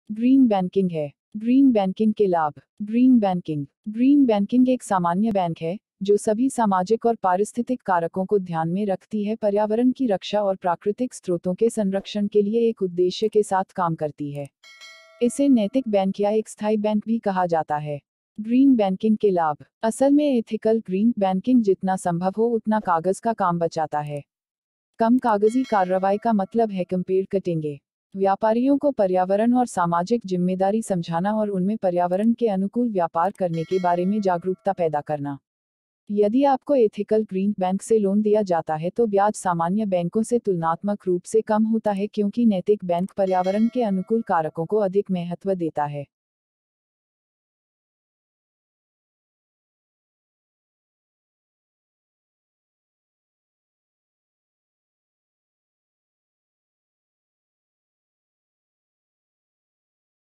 Green banking है। Green banking के लाभ। ग्रीन बैंकिंग एक सामान्य बैंक है जो सभी सामाजिक और पारिस्थितिक कारकों को ध्यान में रखती है, पर्यावरण की रक्षा और प्राकृतिक स्रोतों के संरक्षण के लिए एक उद्देश्य के साथ काम करती है। इसे नैतिक बैंक या एक स्थायी बैंक भी कहा जाता है। ग्रीन बैंकिंग के लाभ। असल में एथिकल ग्रीन बैंकिंग जितना संभव हो उतना कागज का काम बचाता है। कम कागजी कार्रवाई का मतलब है कम पेड़ कटेंगे। व्यापारियों को पर्यावरण और सामाजिक जिम्मेदारी समझाना और उनमें पर्यावरण के अनुकूल व्यापार करने के बारे में जागरूकता पैदा करना। यदि आपको एथिकल ग्रीन बैंक से लोन दिया जाता है तो ब्याज सामान्य बैंकों से तुलनात्मक रूप से कम होता है, क्योंकि नैतिक बैंक पर्यावरण के अनुकूल कारकों को अधिक महत्व देता है।